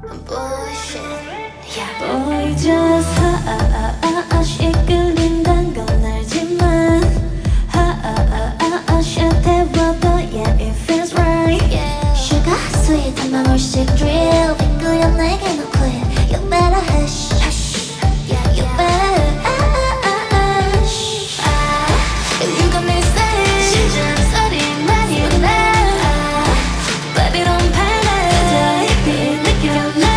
Boy just 이끌린단 건 알지만 샷해봐도 yeah it feels right Sugar sweet 한 방울씩 drill 빙그려 내게 너 quit You better hush Yeah you better hush You got me saying 심장 소리만 일어나 Baby don't panic 그저 이미 느껴나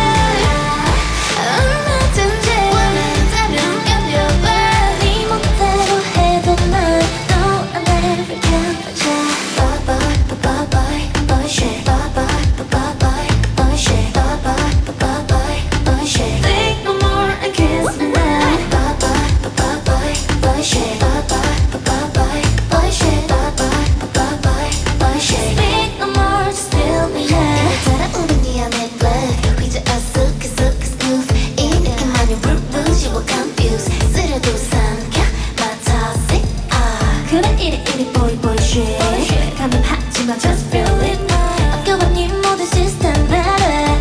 얼마든지 원한다면 견뎌봐 네 멋대로 해도 난 No I never can Bye bye bye bye bye shit Bye bye bye bye bye shit Bye bye bye bye bye shit Think no more and kiss me now Bye bye bye bye bye shit Bye bye bye bye bye shit Bye bye bye bye shit Speak no more just feel me now 달아오른 네 안에 black 이제 어숙 smooth 이 느낌만이 불부지워 confused 쓰려도 삼켜 my toxic 그래 이리 boy shit 감염하지마 just feel it 아껴봐 네 모든 시스템 나를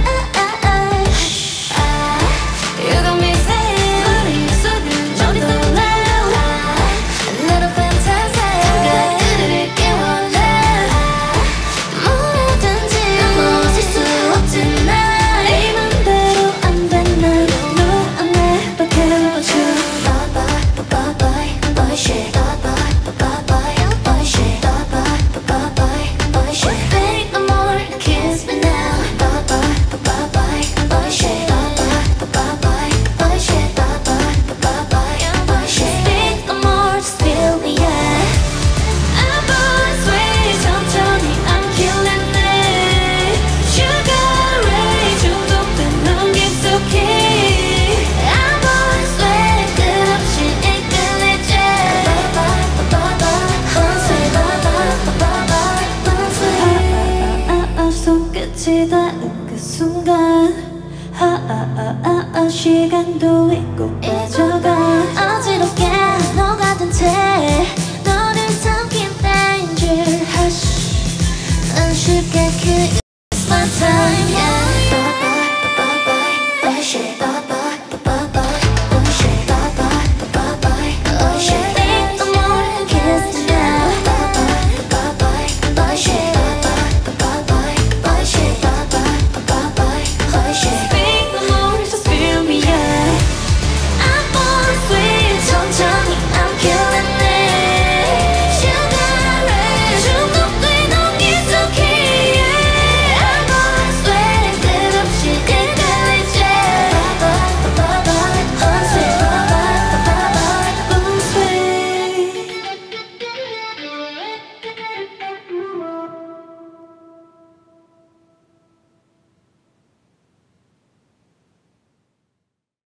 You got me saying 머릿속은 좀 더 loud 나도 fantasy 네가 그리를 깨워라 뭐라든지 넘어질 수 없지 네 맘대로 안 돼 난 No I never care about you Bye bye bye shit Bye bye bye shit Bye bye shit Think no more kiss me now Bye bye shit Bye bye shit Bye shit Think no more just feel me yeah I'm born sweet 천천히 I'm killing it Sugar ray 중독된 넌 깊숙이 I'm born sweet 끝없이 이끌리지 손끝이 닿은 그 순간 시간도 잊고 빠져가 어지럽게